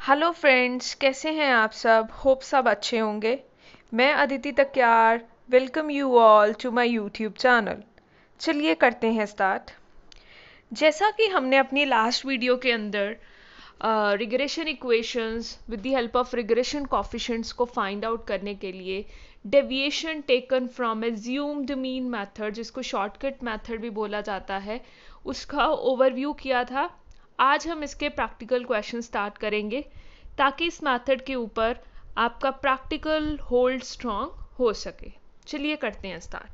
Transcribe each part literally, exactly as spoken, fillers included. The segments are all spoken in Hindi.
हेलो फ्रेंड्स, कैसे हैं आप सब? होप सब अच्छे होंगे। मैं Aditi Takyar welcome you all to my YouTube channel. चलिए करते हैं स्टार्ट। जैसा कि हमने अपनी लास्ट वीडियो के अंदर regression equations with the help of regression coefficients को फाइंड आउट करने के लिए deviation taken from assumed mean method, जिसको शॉर्टकट मेथड भी बोला जाता है, उसका ओवरव्यू किया था। आज हम इसके प्रैक्टिकल क्वेश्चन स्टार्ट करेंगे ताकि इस मेथड के ऊपर आपका प्रैक्टिकल होल्ड स्ट्रांग हो सके। चलिए करते हैं स्टार्ट।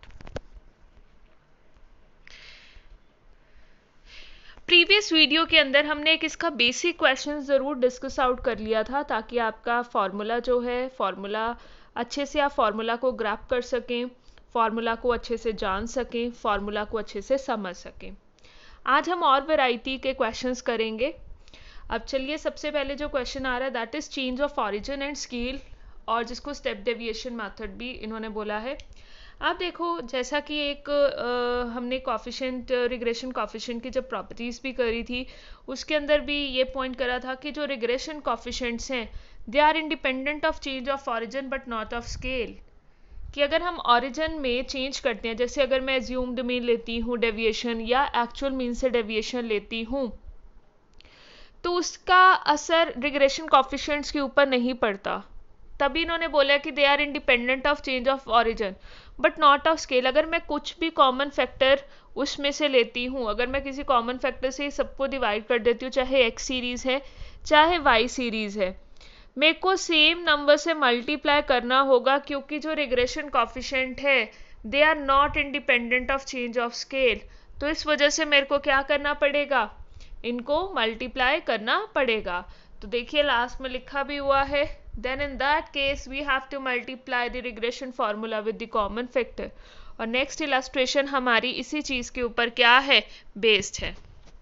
प्रीवियस वीडियो के अंदर हमने एक इसका बेसिक क्वेश्चन ज़रूर डिस्कस आउट कर लिया था ताकि आपका फॉर्मूला जो है फॉर्मूला अच्छे से आप फॉर्मूला को ग्रैप कर सकें, फॉर्मूला को अच्छे से जान सकें, फॉर्मूला को अच्छे से समझ सकें। आज हम और वैरायटी के क्वेश्चंस करेंगे। अब चलिए, सबसे पहले जो क्वेश्चन आ रहा है that is change of origin and scale, और जिसको स्टेप डेविएशन मेथड भी इन्होंने बोला है। आप देखो, जैसा कि एक आ, हमने कॉफिशिएंट रिग्रेशन कॉफिशिएंट की जब प्रॉपर्टीज भी करी थी, उसके अंदर भी ये पॉइंट करा था कि जो रिग्रेशन कॉफिशिएंट्स हैं they are independent of change of origin but not of scale. कि अगर हम ऑरिजिन में चेंज करते हैं, जैसे अगर मैं एज्यूम्ड मीन लेती हूँ डेविएशन या एक्चुअल मीन से डेविएशन लेती हूँ, तो उसका असर रिग्रेशन कॉफिशिएंट्स के ऊपर नहीं पड़ता। तभी इन्होंने बोला कि they are independent of change of origin but not of scale. अगर मैं कुछ भी कॉमन फैक्टर उसमें से लेती हूँ, अगर मैं किसी कॉमन फैक्टर से सबको डिवाइड कर देती हूँ, चाहे एक्स सीरीज है चाहे वाई सीरीज है, मेरे को सेम नंबर से मल्टीप्लाई करना होगा, क्योंकि जो रिग्रेशन कॉफिशिएंट है they are not independent of change of scale. तो इस वजह से मेरे को क्या करना पड़ेगा, इनको मल्टीप्लाई करना पड़ेगा। तो देखिए लास्ट में लिखा भी हुआ है, then in that case we have to multiply the regression formula with the common factor। और नेक्स्ट इलस्ट्रेशन हमारी इसी चीज के ऊपर क्या है, बेस्ड है।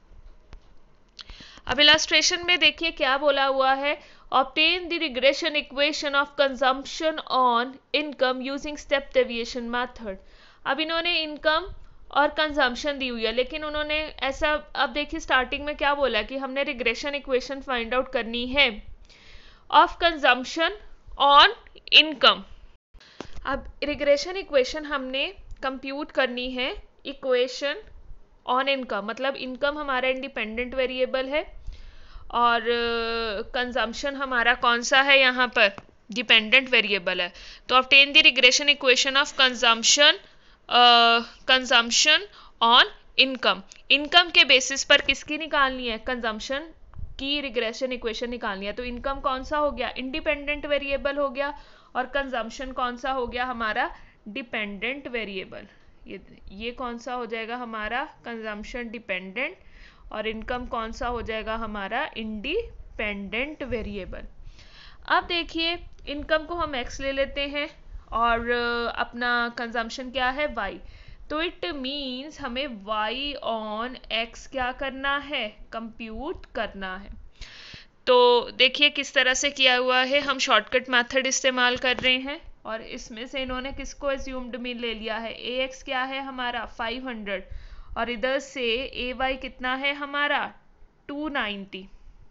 अब इलस्ट्रेशन में देखिए क्या बोला हुआ है, obtain the regression equation of consumption on income using step deviation method। अब इन्होंने इनकम और कंजम्पशन दी हुई है, लेकिन उन्होंने ऐसा, अब देखिए स्टार्टिंग में क्या बोला कि हमने रिग्रेशन इक्वेशन फाइंड आउट करनी है ऑफ कंजम्पशन ऑन इनकम। अब रिग्रेशन इक्वेशन हमने कंप्यूट करनी है इक्वेशन ऑन इनकम, मतलब इनकम हमारा इंडिपेंडेंट वेरिएबल है और कंजम्पशन uh, हमारा कौन सा है, यहाँ पर डिपेंडेंट वेरिएबल है। तो obtain the regression equation of consumption consumption on income. Income के बेसिस पर किसकी निकालनी है, कंजम्पशन की रिग्रेशन इक्वेशन निकालनी है। तो इनकम कौन सा हो गया, इंडिपेंडेंट वेरिएबल हो गया, और कंजम्पशन कौन सा हो गया, हमारा डिपेंडेंट वेरिएबल। ये ये कौन सा हो जाएगा हमारा, कंजम्पशन डिपेंडेंट, और इनकम कौन सा हो जाएगा हमारा, इंडिपेंडेंट वेरिएबल। अब देखिए इनकम को हम x ले लेते हैं और अपना कंजम्पशन क्या है, y। तो इट मीन्स हमें y ऑन x क्या करना है, कंप्यूट करना है। तो देखिए किस तरह से किया हुआ है, हम शॉर्टकट मेथड इस्तेमाल कर रहे हैं और इसमें से इन्होंने किसको एज्यूम्ड मीन ले लिया है, ax क्या है हमारा फाइव हंड्रेड, और इधर से ay कितना है हमारा टू नाइंटी।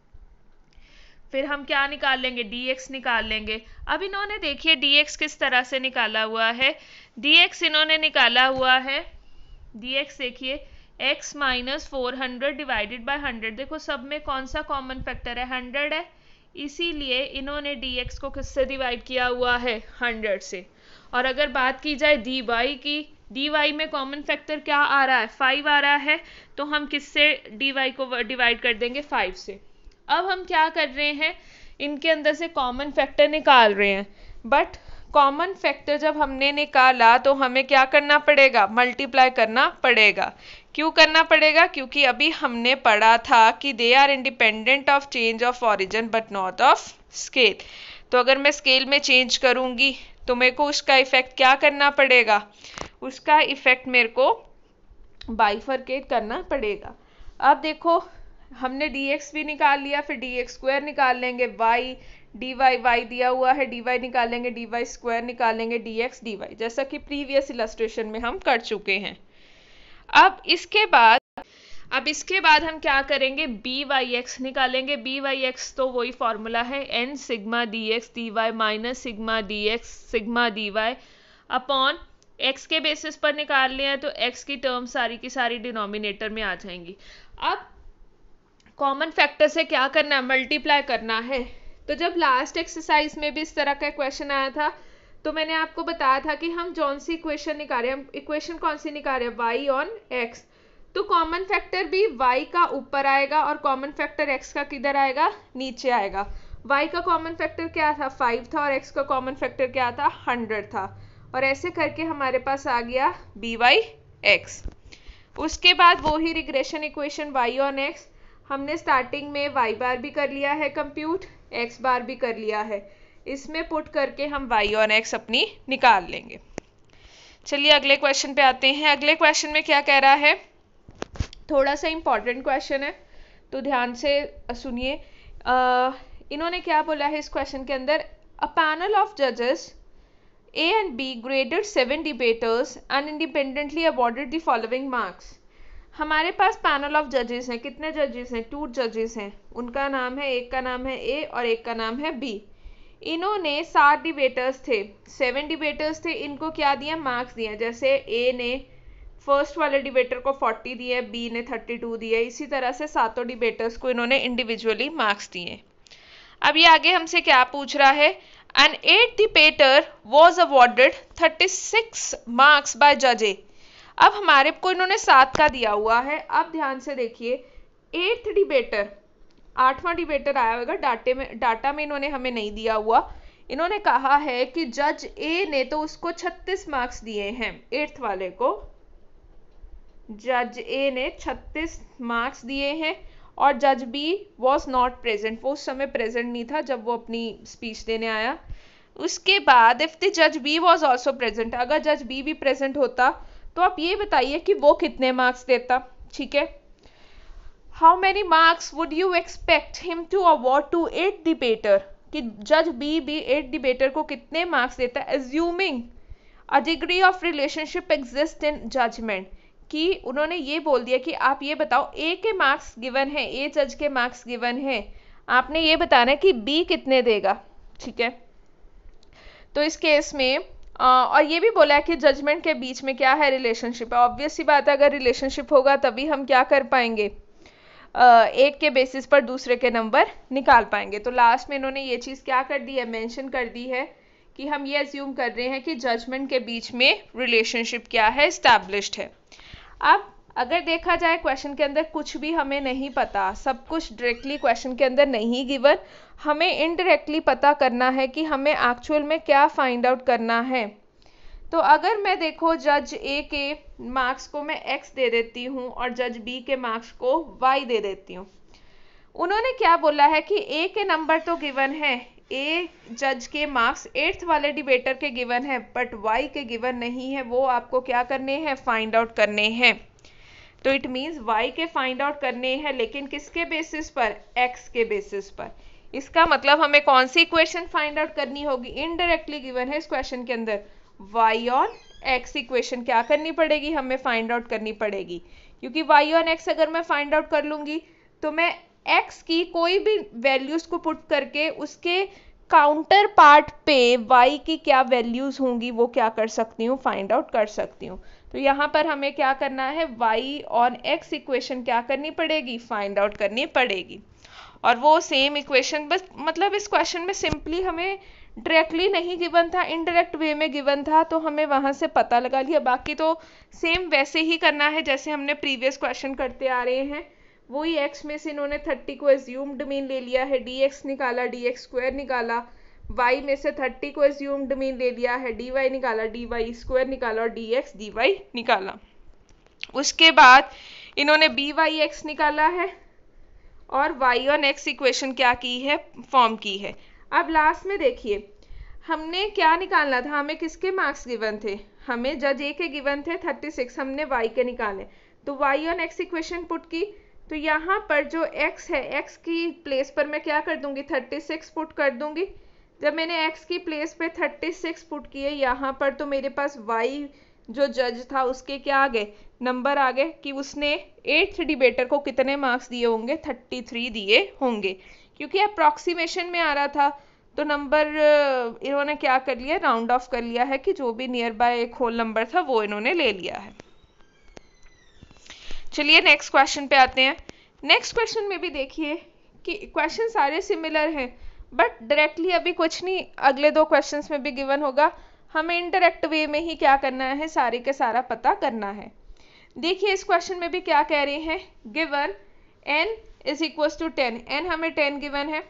फिर हम क्या निकाल लेंगे, dx निकाल लेंगे। अब इन्होंने देखिए dx किस तरह से निकाला हुआ है, dx इन्होंने निकाला हुआ है, dx देखिए x minus four hundred divided by hundred. देखो सब में कौन सा कॉमन फैक्टर है, हंड्रेड है, इसीलिए इन्होंने dx को किससे डिवाइड किया हुआ है, हंड्रेड से। और अगर बात की जाए dy की, dy में कॉमन फैक्टर क्या आ रहा है, फाइव आ रहा है, तो हम किससे dy को डिवाइड कर देंगे, फाइव से। अब हम क्या कर रहे हैं, इनके अंदर से कॉमन फैक्टर निकाल रहे हैं, बट कॉमन फैक्टर जब हमने निकाला तो हमें क्या करना पड़ेगा, मल्टीप्लाई करना पड़ेगा। क्यों करना पड़ेगा, क्योंकि अभी हमने पढ़ा था कि they are independent of change of origin but not of scale. तो अगर मैं स्केल में चेंज करूंगी तो मेरे को उसका इफेक्ट क्या करना पड़ेगा, उसका इफेक्ट मेरे को बाइफरकेट करना पड़ेगा। अब देखो हमने dx भी निकाल लिया, फिर dx स्क्वायर निकाल लेंगे, y dy y दिया हुआ है, dy निकालेंगे, dy स्क्वायर निकालेंगे, dx dy, जैसा कि प्रीवियस इलस्ट्रेशन में हम कर चुके हैं। अब इसके बाद अब इसके बाद हम क्या करेंगे, बी वाई एक्स निकालेंगे। बी वाई एक्स तो वही फॉर्मूला है N sigma D X D Y minus sigma D X sigma D Y upon X के बेसिस पर निकाल लिया तो एक्स की टर्म सारी की सारी डिनोमिनेटर में आ जाएंगी। अब कॉमन फैक्टर से क्या करना है, मल्टीप्लाई करना है। तो जब लास्ट एक्सरसाइज में भी इस तरह का क्वेश्चन आया था तो मैंने आपको बताया था कि हम जौन सी इक्वेशन निकाल रहे हैं, इक्वेशन कौन सी निकाल रहे हैं, वाई ऑन एक्स, तो कॉमन फैक्टर भी y का ऊपर आएगा और कॉमन फैक्टर x का किधर आएगा, नीचे आएगा। y का कॉमन फैक्टर क्या था, फाइव था, और x का कॉमन फैक्टर क्या था, हंड्रेड था, और ऐसे करके हमारे पास आ गया बी वाई एक्स। उसके बाद वो ही regression equation y on x हमने स्टार्टिंग में y बार भी कर लिया है कंप्यूट, x बार भी कर लिया है, इसमें पुट करके हम y ऑन x अपनी निकाल लेंगे। चलिए अगले क्वेश्चन पे आते हैं। अगले क्वेश्चन में क्या कह रहा है, थोड़ा सा इंपॉर्टेंट क्वेश्चन है तो ध्यान से सुनिए। इन्होंने क्या बोला है इस क्वेश्चन के अंदर, अ पैनल ऑफ जजेस A and B graded seven debaters and independently awarded the following marks. हमारे पास पैनल ऑफ जजेस हैं, कितने जजेस हैं, टू जजेस हैं, उनका नाम है, एक का नाम है ए और एक का नाम है बी। इन्होंने सात डिबेटर्स थे, सेवन डिबेटर्स थे, इनको क्या दिया, मार्क्स दिए, जैसे ए ने फर्स्ट वाले डिबेटर को फोर्टी दिए, बी ने थर्टी टू दिए, इसी तरह से सातों डिबेटर्स को इन्होंने इंडिविजुअली मार्क्स दिए। अब ये आगे हमसे क्या पूछ रहा है, an eight debater was awarded thirty six marks by जज ए। अब हमारे को इन्होंने सात का दिया हुआ है। अब ध्यान से देखिए, एट्थ डिबेटर, आठवां डिबेटर आया होगा, डाटे में डाटा में इन्होंने हमें नहीं दिया हुआ। इन्होंने कहा है कि जज ए ने तो उसको छत्तीस मार्क्स दिए हैं, एट्थ वाले को जज ए ने छत्तीस मार्क्स दिए हैं, और जज बी वॉज नॉट प्रेजेंट, वो उस समय प्रेजेंट नहीं था जब वो अपनी स्पीच देने आया। उसके बाद इफ द जज बी वॉज ऑल्सो प्रेजेंट, अगर जज बी भी प्रेजेंट होता तो आप ये बताइए कि वो कितने मार्क्स देता। ठीक है, how many marks would you expect him to award to eight debater, कि जज बी भी एट डिबेटर को कितने मार्क्स देता है, assuming a degree of relationship exist in judgement, कि उन्होंने ये बोल दिया कि आप ये बताओ, ए के मार्क्स गिवन है, ए जज के मार्क्स गिवन है, आपने ये बताना है कि बी कितने देगा। ठीक है, तो इस केस में आ, और ये भी बोला है कि जजमेंट के बीच में क्या है, रिलेशनशिप है। ऑब्वियस सी बात है, अगर रिलेशनशिप होगा तभी हम क्या कर पाएंगे, आ, एक के बेसिस पर दूसरे के नंबर निकाल पाएंगे। तो लास्ट में इन्होंने ये चीज़ क्या कर दी है, मेंशन कर दी है कि हम ये अज्यूम कर रहे हैं कि जजमेंट के बीच में रिलेशनशिप क्या है, एस्टैब्लिश्ड है। अब अगर देखा जाए क्वेश्चन के अंदर कुछ भी हमें नहीं पता, सब कुछ डायरेक्टली क्वेश्चन के अंदर नहीं गिवन, हमें इनडायरेक्टली पता करना है कि हमें एक्चुअल में क्या फाइंड आउट करना है। तो अगर मैं देखो जज ए के मार्क्स को मैं एक्स दे देती हूँ और जज बी के मार्क्स को वाई दे देती हूँ। उन्होंने क्या बोला है कि ए के नंबर तो गिवन है, ए जज के मार्क्स एट्थ वाले डिबेटर के गिवन है, बट वाई के गिवन नहीं है, वो आपको क्या करने हैं, फाइंड आउट करने हैं। तो इट मीन्स वाई के फाइंड आउट करने हैं, लेकिन किसके बेसिस पर, एक्स के बेसिस पर। इसका मतलब हमें कौन सी इक्वेशन फाइंड आउट करनी होगी, इनडायरेक्टली गिवन है इस क्वेश्चन के अंदर, वाई ऑन एक्स इक्वेशन क्या करनी पड़ेगी, हमें फाइंड आउट करनी पड़ेगी। क्योंकि वाई ऑन एक्स अगर मैं फाइंड आउट कर लूंगी तो मैं x की कोई भी वैल्यूज को पुट करके उसके काउंटर पार्ट पे y की क्या वैल्यूज होंगी वो क्या कर सकती हूँ, फाइंड आउट कर सकती हूँ। तो यहाँ पर हमें क्या करना है, y ऑन x इक्वेशन क्या करनी पड़ेगी, फाइंड आउट करनी पड़ेगी। और वो सेम इक्वेशन, बस मतलब इस क्वेश्चन में सिंपली हमें डायरेक्टली नहीं गिवन था, इनडायरेक्ट वे में गिवन था, तो हमें वहां से पता लगा लिया। बाकी तो सेम वैसे ही करना है जैसे हमने प्रीवियस क्वेश्चन करते आ रहे हैं। वही x में से इन्होंने थर्टी को एज्यूम्ड मीन ले लिया है, dx निकाला, dx स्क्वायर निकाला, y में से थर्टी को एज्यूम्ड मीन ले लिया है, dy निकाला, dy स्क्वायर निकाला और dx dy निकाला। उसके बाद इन्होंने by(x) निकाला है और y ऑन x इक्वेशन क्या की है, फॉर्म की है। अब लास्ट में देखिए, हमने क्या निकालना था, हमें किसके मार्क्स गिवन थे, हमें जज ए के गिवन थे थर्टी सिक्स, हमने y के निकाले, तो y on x equation put की। तो यहाँ पर जो x है, x की प्लेस पर मैं क्या कर दूंगी, थर्टी सिक्स पुट कर दूंगी। जब मैंने x की प्लेस पे थर्टी सिक्स पुट किए यहाँ पर, तो मेरे पास y जो जज था उसके क्या आ गए, नंबर आ गए कि उसने एट्थ डिबेटर को कितने मार्क्स दिए होंगे, थर्टी थ्री दिए होंगे। क्योंकि अप्रॉक्सीमेशन में आ रहा था तो नंबर इन्होंने क्या कर लिया, राउंड ऑफ कर लिया है कि जो भी नियर बाय एक होल नंबर था वो इन्होंने ले लिया है। चलिए नेक्स्ट क्वेश्चन पे आते हैं। नेक्स्ट क्वेश्चन में भी देखिए कि क्वेश्चन सारे सिमिलर हैं, बट डायरेक्टली अभी कुछ नहीं, अगले दो क्वेश्चंस में भी गिवन होगा। हमें इनडायरेक्ट वे में ही क्या करना है, सारे के सारा पता करना है। देखिए इस क्वेश्चन में भी क्या कह रहे हैं, given n is equal to ten, N हमें टेन गिवन है,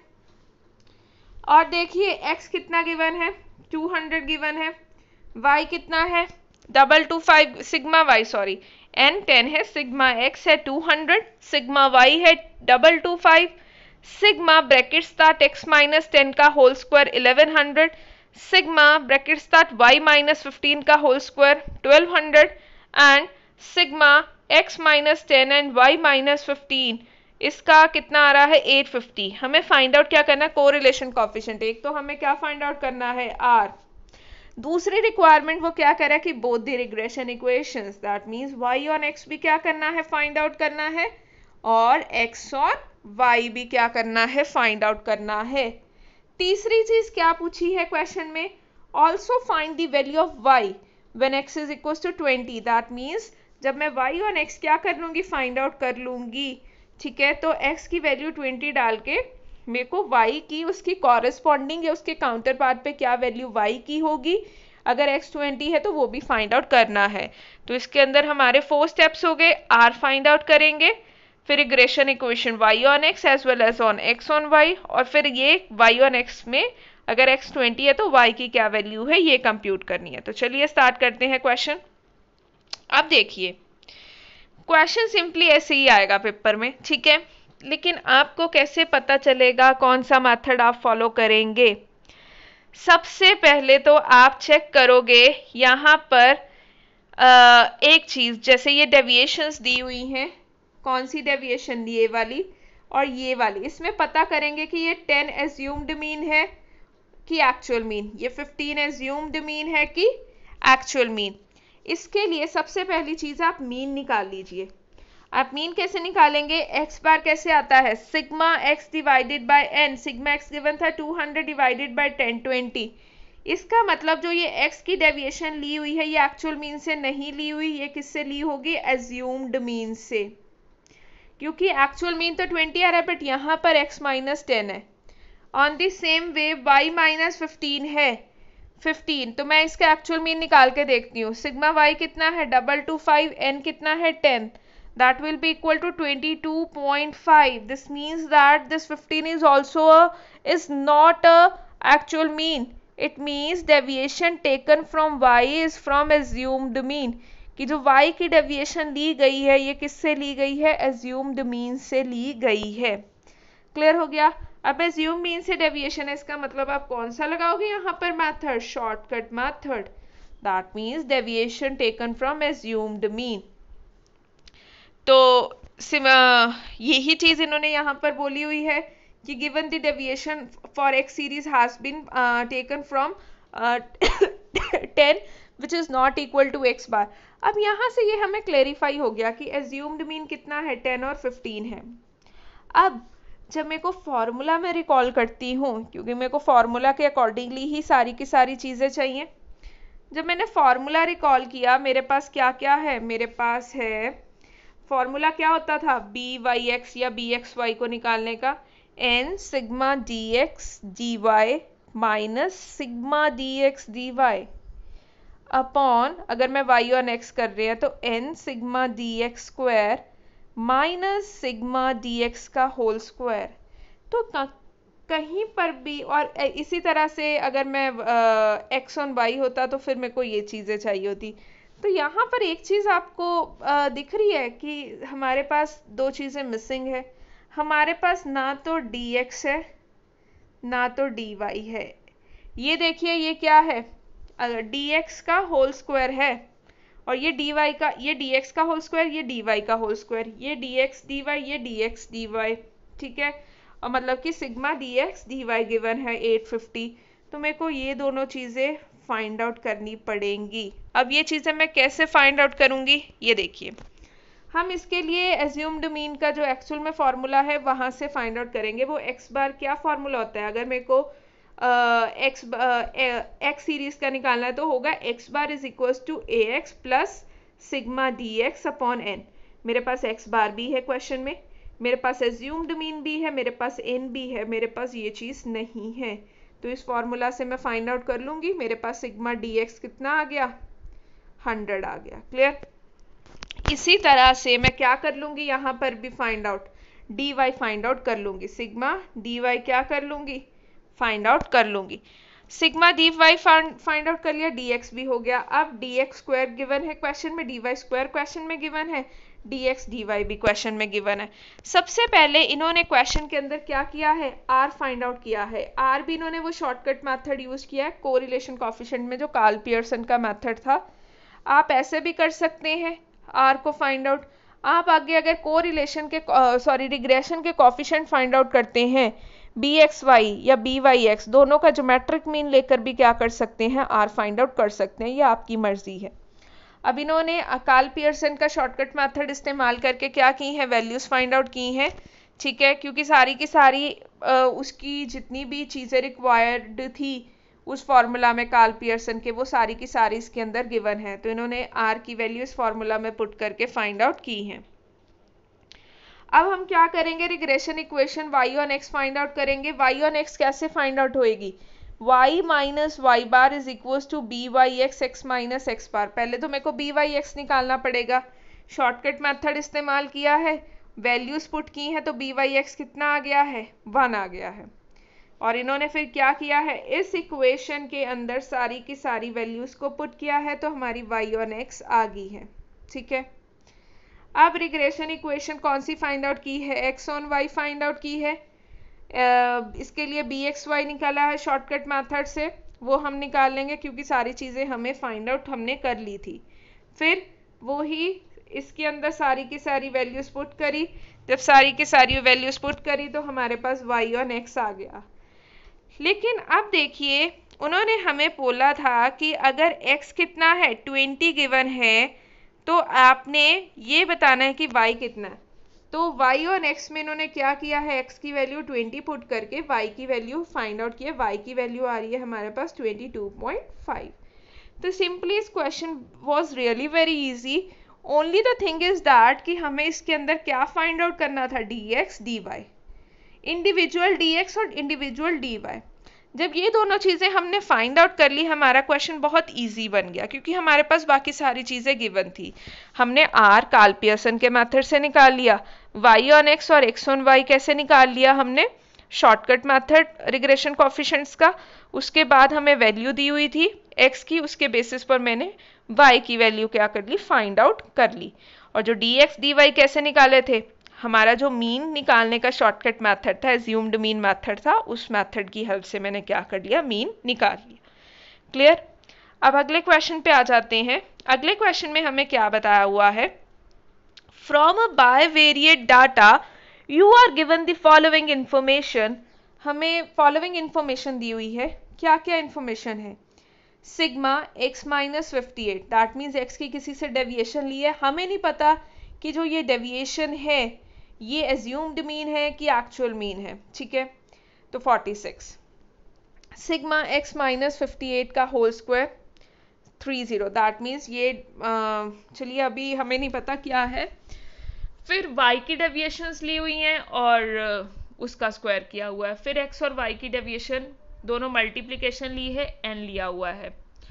और देखिए x कितना गिवन है, टू हंड्रेड गिवन है, y कितना है, double two five, sigma y sorry n ten है, सिग्मा x है टू हंड्रेड, सिग्मा y है double two five, sigma bracket start x minus ten का whole square eleven hundred, sigma bracket start y minus fifteen का whole square twelve hundred, and sigma x minus ten and y minus fifteen, इसका कितना आ रहा है, एट फिफ्टी। हमें फाइंड आउट क्या करना है, कोरिलेशन कोएफिशिएंट। एक तो हमें क्या फाइंड आउट करना है, r। दूसरी रिक्वायरमेंट वो क्या कर रहा है कि both the regression equations, that means y और x भी क्या करना है, फाइंड आउट करना है, और x और y भी क्या करना है, फाइंड आउट करना है। तीसरी चीज क्या पूछी है क्वेश्चन में, also find the value of y when x is equal to twenty, that means जब मैं y और x क्या कर लूंगी, फाइंड आउट कर लूंगी, ठीक है। तो x की वैल्यू ट्वेंटी डाल के मेरे को y की उसकी कॉरेस्पॉन्डिंग या उसके काउंटर पार्ट पे क्या वैल्यू y की होगी, अगर x ट्वेंटी है तो वो भी फाइंड आउट करना है। तो इसके अंदर हमारे फोर स्टेप्स हो गए, r फाइंड आउट करेंगे, फिर regression equation y on x as well as on x on y, और फिर ये y ऑन x में अगर x ट्वेंटी है तो y की क्या वैल्यू है ये कंप्यूट करनी है। तो चलिए स्टार्ट करते हैं क्वेश्चन। अब देखिए क्वेश्चन सिंपली ऐसे ही आएगा पेपर में, ठीक है, लेकिन आपको कैसे पता चलेगा कौन सा मेथड आप फॉलो करेंगे। सबसे पहले तो आप चेक करोगे यहाँ पर आ, एक चीज, जैसे ये डेविएशंस दी हुई हैं, कौन सी डेविएशन, ये वाली और ये वाली, इसमें पता करेंगे कि ये टेन एज्यूम्ड मीन है कि एक्चुअल मीन, ये फिफ्टीन एज्यूम्ड मीन है कि एक्चुअल मीन। इसके लिए सबसे पहली चीज आप मीन निकाल लीजिए। आप मीन कैसे निकालेंगे, एक्स बार कैसे आता है, sigma X divided by N, sigma X given था two hundred divided by ten twenty. इसका मतलब जो ये एक्स की डेविएशन ली हुई है ये एक्चुअल मीन से नहीं ली हुई, ये किससे ली होगी, एज्यूम्ड मीन से, क्योंकि एक्चुअल मीन तो ट्वेंटी आ रहा है बट यहाँ पर एक्स माइनस टेन है। On the same way Y minus fifteen है, फिफ्टीन, तो मैं इसका एक्चुअल मीन निकाल के देखती हूँ। सिग्मा वाई कितना है, डबल टू फाइव, एन कितना है, ten, that will be equal to twenty-two point five. This means that this fifteen is also a, is not a actual mean. It means deviation taken from y is from assumed mean. कि जो y की डेविएशन ली गई है ये किससे ली गई है, assumed mean से ली गई है। क्लियर हो गया। अब assumed mean से डेविएशन है, इसका मतलब आप कौन सा लगाओगे यहाँ पर method, shortcut method, that means deviation taken from assumed mean। तो यही चीज इन्होंने यहाँ पर बोली हुई है कि given the deviation for X series has been taken from ten which is not equal to X bar. अब यहाँ से ये हमें क्लेरिफाई हो गया कि एज्यूम्ड मीन कितना है, टेन और फिफ्टीन है। अब जब मेरे को फॉर्मूला में रिकॉल करती हूँ, क्योंकि मेरे को फॉर्मूला के अकॉर्डिंगली ही सारी की सारी चीजें चाहिए, जब मैंने फॉर्मूला रिकॉल किया मेरे पास क्या क्या है, मेरे पास है फॉर्मूला क्या होता था, बी वाई एक्स या बी एक्स वाई को निकालने का, N sigma D X D Y minus sigma D X D Y upon, अगर मैं वाई और एक्स कर रही है तो N sigma D X square minus sigma D X का होल स्क्वायर। तो कहीं पर भी, और इसी तरह से अगर मैं एक्स ऑन वाई होता तो फिर मेरे को ये चीज़ें चाहिए होती। तो यहाँ पर एक चीज़ आपको आ, दिख रही है कि हमारे पास दो चीज़ें मिसिंग है, हमारे पास ना तो dx है ना तो dy है। ये देखिए ये क्या है, अगर dx का होल स्क्वायर है और ये dy का, ये dx का होल स्क्वायर, ये dy का होल स्क्वायर, ये dx dy, ये dx dy, ठीक है, और मतलब कि सिग्मा dx dy गिवन है एट फिफ्टी। तो मेरे को ये दोनों चीज़ें फाइंड आउट करनी पड़ेंगी। अब ये चीज़ें मैं कैसे फाइंड आउट करूँगी, ये देखिए। हम इसके लिए एज्यूम्ड मीन का जो एक्चुअल में फॉर्मूला है वहाँ से फाइंड आउट करेंगे। वो एक्स बार क्या फॉर्मूला होता है, अगर मेरे को एक्स एक्स सीरीज का निकालना है तो होगा X bar is equals to A X plus sigma D X upon N. मेरे पास एक्स बार भी है क्वेश्चन में, मेरे पास एज्यूम्ड मीन भी है, मेरे पास एन भी है, मेरे पास ये चीज़ नहीं है। तो इस फॉर्मूला से मैं फाइंड आउट कर लूँगी। मेरे पास सिग्मा डी एक्स कितना आ गया, हंड्रेड आ गया। क्लियर। इसी तरह से मैं क्या कर लूँगी, यहाँ पर भी find out D Y find out कर लूँगी। सिग्मा डी वाई क्या कर लूँगी, फाइंड आउट कर लूँगी। Sigma D Y find out कर लिया, डी एक्स भी हो गया। अब डी एक्स स्क्वायर गिवन है क्वेश्चन में, डी वाई स्क्वायर क्वेश्चन में गिवन है, डी एक्स डी वाई भी क्वेश्चन में गिवन है। सबसे पहले इन्होंने क्वेश्चन के अंदर क्या किया है, आर फाइंड आउट किया है। आर भी इन्होंने वो शॉर्टकट मेथड यूज किया है कोरिलेशन कोएफिशिएंट में, जो कार्ल पियर्सन का मेथड था। आप ऐसे भी कर सकते हैं आर को फाइंड आउट। आप आगे अगर कोरिलेशन के सॉरी रिग्रेशन के कोएफिशिएंट फाइंड आउट करते हैं, बी एक्स वाई या बी वाई एक्स, दोनों का ज्योमेट्रिक मीन लेकर भी क्या कर सकते हैं, आर फाइंड आउट कर सकते हैं। ये आपकी मर्जी है। अब इन्होंने कार्ल पियर्सन का शॉर्टकट मेथड इस्तेमाल करके क्या की है, वैल्यूज फाइंड आउट की हैं। ठीक है, क्योंकि सारी की सारी आ, उसकी जितनी भी चीज़ें रिक्वायर्ड थी उस फॉर्मूला में कार्ल पियर्सन के, वो सारी की सारी इसके अंदर गिवन है। तो इन्होंने आर की वैल्यू इस फॉर्मूला में पुट करके फाइंड आउट की हैं। अब हम क्या करेंगे, regression equation y on x find out करेंगे। y ऑन x कैसे फाइंड आउट होएगी, y minus Y bar is equals to B Y X X minus X bar. पहले तो मेरे को बी वाई एक्स निकालना पड़ेगा। शॉर्टकट मेथड इस्तेमाल किया है, वैल्यूज पुट की हैं, तो बी वाई एक्स कितना आ गया है, वन आ गया है। और इन्होंने फिर क्या किया है, इस इक्वेशन के अंदर सारी की सारी वैल्यूज को पुट किया है, तो हमारी y ऑन x आ गई है। ठीक है। अब रिग्रेशन इक्वेशन कौन सी फाइंड आउट की है, x on y find out की है। uh, इसके लिए बी एक्स वाई निकाला है शॉर्टकट मेथड से, वो हम निकाल लेंगे क्योंकि सारी चीज़ें हमें फाइंड आउट हमने कर ली थी। फिर वो ही इसके अंदर सारी की सारी वैल्यूज पुट करी। जब सारी की सारी वैल्यूज पुट करी तो हमारे पास y ऑन x आ गया। लेकिन अब देखिए, उन्होंने हमें बोला था कि अगर x कितना है, ट्वेंटी गिवन है, तो आपने ये बताना है कि y कितना है। तो y ऑन x में इन्होंने क्या किया है, x की वैल्यू ट्वेंटी पुट करके y की वैल्यू फाइंड आउट किया। y की वैल्यू आ रही है हमारे पास ट्वेंटी टू पॉइंट फाइव। तो सिंपली इस question was really very easy. Only the thing is that कि हमें इसके अंदर क्या फाइंड आउट करना था, dx dy, इंडिविजुअल dx और इंडिविजुअल dy। जब ये दोनों चीज़ें हमने फाइंड आउट कर ली, हमारा क्वेश्चन बहुत इजी बन गया, क्योंकि हमारे पास बाकी सारी चीज़ें गिवन थी। हमने आर कार्ल पियर्सन के मेथड से निकाल लिया, y ऑन x और x ऑन y कैसे निकाल लिया हमने, शॉर्टकट मेथड रिग्रेशन कोएफिशिएंट्स का। उसके बाद हमें वैल्यू दी हुई थी x की, उसके बेसिस पर मैंने y की वैल्यू क्या कर ली, फाइंड आउट कर ली। और जो dx dy कैसे निकाले थे, हमारा जो मीन निकालने का शॉर्टकट मेथड था, एज्यूम्ड मीन मेथड था, उस मेथड की हेल्प से मैंने क्या कर लिया, मीन निकाल लिया। क्लियर। अब अगले क्वेश्चन पे आ जाते हैं। अगले क्वेश्चन में हमें क्या बताया हुआ है, from a bivariate data you are given the following information. हमें फॉलोइंग इंफॉर्मेशन दी हुई है। क्या क्या इंफॉर्मेशन है, sigma X minus fifty eight, that means X की किसी से डेविएशन ली है। हमें नहीं पता कि जो ये डेविएशन है ये एज्यूम्ड मीन है कि एक्चुअल मीन है। ठीक है, तो forty six, sigma X minus fifty eight का whole square three zero, that means ये चलिए अभी हमें नहीं पता क्या है। फिर y की डेविएशंस ली हुई हैं और उसका स्क्वायर किया हुआ है। फिर x और y की डेविएशन दोनों मल्टीप्लिकेशन ली है, n लिया हुआ है।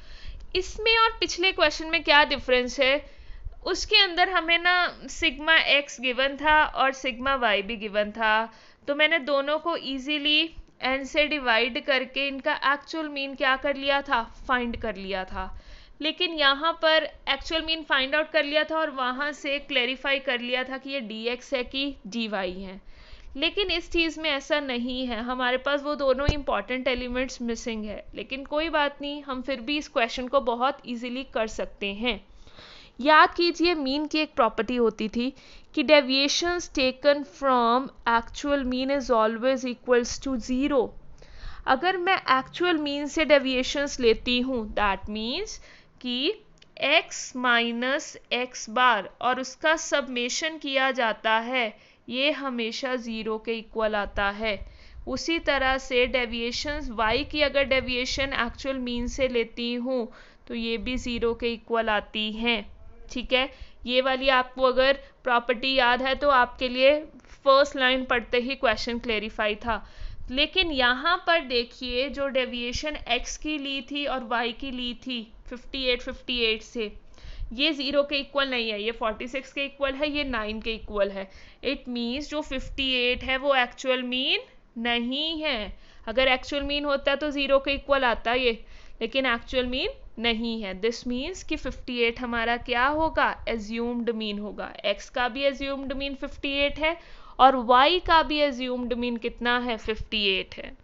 इसमें और पिछले क्वेश्चन में क्या डिफरेंस है, उसके अंदर हमें ना सिग्मा x गिवन था और सिग्मा y भी गिवन था, तो मैंने दोनों को इजीली n से डिवाइड करके इनका एक्चुअल मीन क्या कर लिया था, फाइंड कर लिया था। लेकिन यहाँ पर एक्चुअल मीन फाइंड आउट कर लिया था और वहाँ से क्लैरिफाई कर लिया था कि ये dx है कि dy है। लेकिन इस चीज़ में ऐसा नहीं है, हमारे पास वो दोनों इंपॉर्टेंट एलिमेंट्स मिसिंग है। लेकिन कोई बात नहीं, हम फिर भी इस क्वेश्चन को बहुत इजीली कर सकते हैं। याद कीजिए, मीन की एक प्रॉपर्टी होती थी कि deviations taken from actual mean is always equals to zero. अगर मैं एक्चुअल मीन से डेविएशंस लेती हूँ, दैट मीन्स कि x माइनस एक्स बार और उसका सबमेशन किया जाता है, ये हमेशा ज़ीरो के इक्वल आता है। उसी तरह से डेविएशंस y की अगर डेविएशन एक्चुअल मीन से लेती हूँ तो ये भी ज़ीरो के इक्वल आती हैं। ठीक है, ये वाली आपको अगर प्रॉपर्टी याद है तो आपके लिए फर्स्ट लाइन पढ़ते ही क्वेश्चन क्लेरिफाई था। लेकिन यहाँ पर देखिए जो डेविएशन x की ली थी और y की ली थी अट्ठावन अट्ठावन से, ये ज़ीरो के इक्वल नहीं है, ये छियालीस के इक्वल है, ये नौ के इक्वल है। इट मीन्स जो अट्ठावन है वो एक्चुअल मीन नहीं है। अगर एक्चुअल मीन होता तो ज़ीरो के इक्वल आता ये, लेकिन एक्चुअल मीन नहीं है। दिस मीन्स कि अट्ठावन हमारा क्या होगा, एज्यूम्ड मीन होगा। x का भी एज्यूम्ड मीन अट्ठावन है और y का भी एज्यूम्ड मीन कितना है, अट्ठावन है।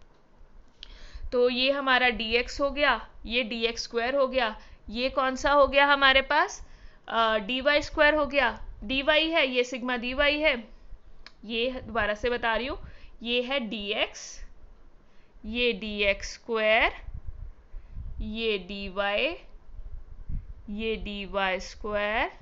तो ये हमारा dx हो गया, ये dx स्क्वायर हो गया, ये कौन सा हो गया हमारे पास, dy स्क्वायर हो गया। dy है, ये सिग्मा dy है, ये दोबारा से बता रही हूँ, ये है dx, ये dx स्क्वायर, ये dy, ये dy स्क्वायर,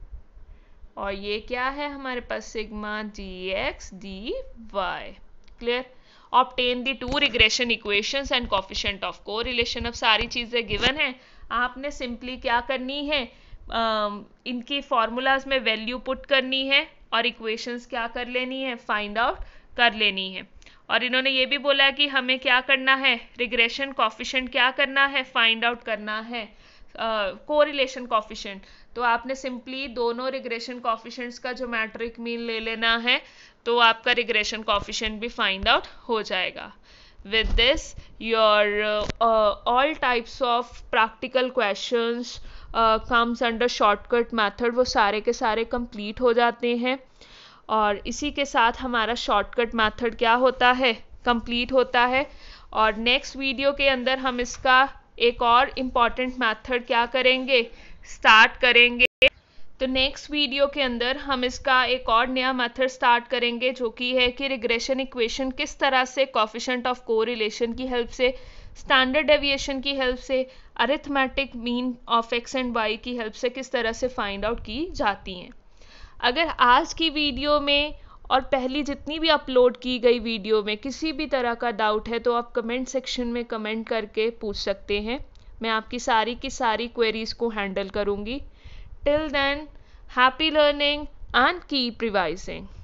और ये क्या है हमारे पास, sigma dx dy। Clear? Obtain the two regression equations and coefficient of correlation. अब सारी चीजें गिवन हैं, आपने सिंपली क्या करनी है, आ, इनकी फॉर्मूलाज में वैल्यू पुट करनी है और इक्वेशंस क्या कर लेनी है, फाइंड आउट कर लेनी है। और इन्होंने ये भी बोला कि हमें क्या करना है, रिग्रेशन कोफिशिएंट क्या करना है, फाइंड आउट करना है, कोरिलेशन uh, कोफिशिएंट। तो आपने सिंपली दोनों रिग्रेशन कोफिशिएंट्स का ज्योमेट्रिक मीन ले लेना है, तो आपका रिग्रेशन कोफिशिएंट भी फाइंड आउट हो जाएगा। With this your all types of practical questions comes under shortcut method, वो सारे के सारे कंप्लीट हो जाते हैं। और इसी के साथ हमारा शॉर्टकट मेथड क्या होता है, कंप्लीट होता है। और नेक्स्ट वीडियो के अंदर हम इसका एक और इम्पॉर्टेंट मेथड क्या करेंगे, स्टार्ट करेंगे। तो नेक्स्ट वीडियो के अंदर हम इसका एक और नया मेथड स्टार्ट करेंगे, जो कि है कि रिग्रेशन इक्वेशन किस तरह से कोफिशिएंट ऑफ कोरिलेशन की हेल्प से, स्टैंडर्ड डेविएशन की हेल्प से, arithmetic mean of X and Y की हेल्प से किस तरह से फाइंड आउट की जाती हैं। अगर आज की वीडियो में और पहली जितनी भी अपलोड की गई वीडियो में किसी भी तरह का डाउट है तो आप कमेंट सेक्शन में कमेंट करके पूछ सकते हैं, मैं आपकी सारी की सारी क्वेरीज को हैंडल करूंगी। Till then, happy learning and keep revising.